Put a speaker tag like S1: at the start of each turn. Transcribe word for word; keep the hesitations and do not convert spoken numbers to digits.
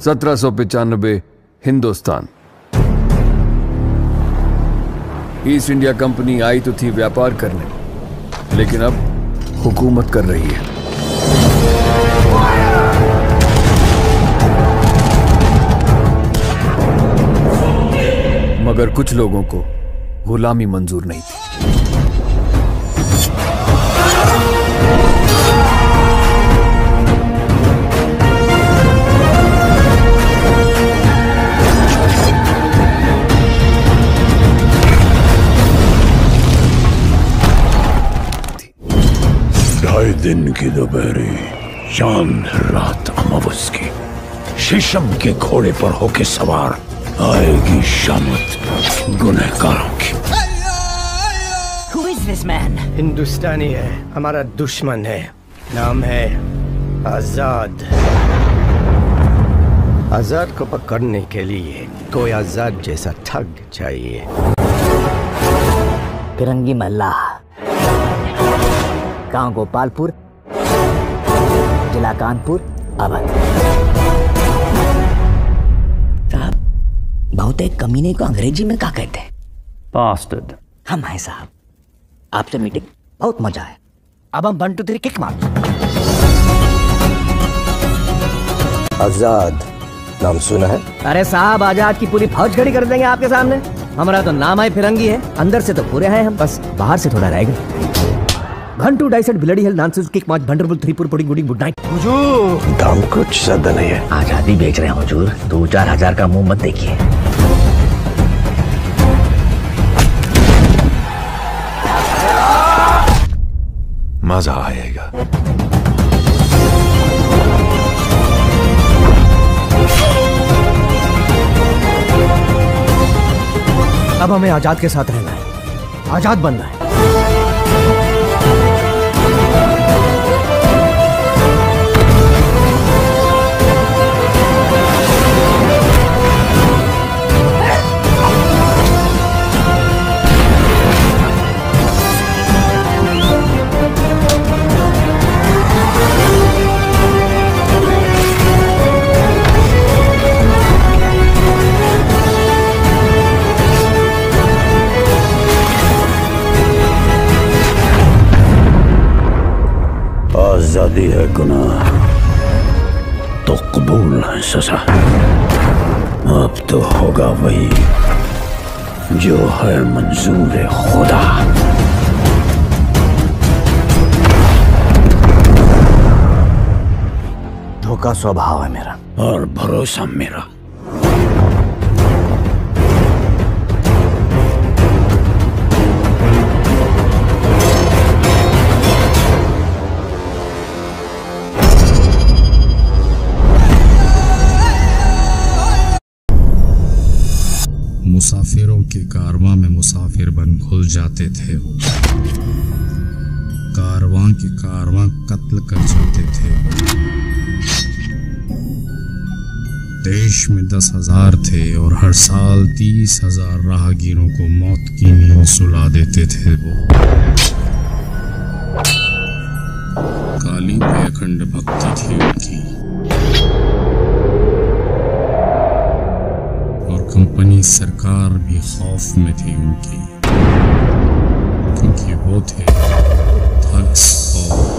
S1: सत्रह सौ पचानबे हिंदुस्तान। ईस्ट इंडिया कंपनी आई तो थी व्यापार करने, लेकिन अब हुकूमत कर रही है। मगर कुछ लोगों को गुलामी मंजूर नहीं थी।
S2: ढाई दिन की दोपहरी, चांद रात अमावस की, शीशम के घोड़े पर होके सवार आएगी शामत गुनहगारों की।
S3: Who is this man?
S4: हिंदुस्तानी है, हमारा दुश्मन है, नाम है आजाद। आजाद को पकड़ने के लिए कोई आजाद जैसा ठग चाहिए।
S3: फिरंगी मल्लाह, गांव गोपालपुर, जिला कानपुर, अवध। साहब, बहुत एक कमीने को अंग्रेजी में क्या कहते हैं?
S5: Bastard।
S3: हम हैं साहब, आपसे मीटिंग बहुत मजा है। अब हम वन टू थ्री किक मार।
S4: आजाद नाम सुना है?
S3: अरे साहब, आजाद की पूरी फौज खड़ी कर देंगे आपके सामने। हमारा तो नाम है फिरंगी है, अंदर से तो पूरे हैं हम, बस बाहर से थोड़ा रह गए। वन टू डाइसेट bloody hell nonsense quick march wonderful three पुर पुडिंग गुडिंग गुड नाइट।
S4: हुजूर, दाम कुछ ज्यादा नहीं है।
S3: आजादी बेच रहे हैं हुजूर, दो चार हजार का मुंह मत देखिए।
S2: मजा आएगा।
S4: अब हमें आजाद के साथ रहना है, आजाद बनना है।
S2: आजादी है गुनाह तो कबूल है सजा। अब तो होगा वही जो है मंजूर खुदा।
S3: धोखा स्वभाव है मेरा
S2: और भरोसा मेरा।
S6: मुसाफिरों के कारवां में मुसाफिर बन घुल जाते थे वो। कारवां के कारवां कत्ल कर जाते थे। देश में दस हजार थे और हर साल तीस हजार राहगीरों को मौत की नींद सुला देते थे वो। काली पे अखंड भक्ति थी उनकी और कंपनी सरकार भी खौफ में थी उनकी, क्योंकि वो थे थग्स और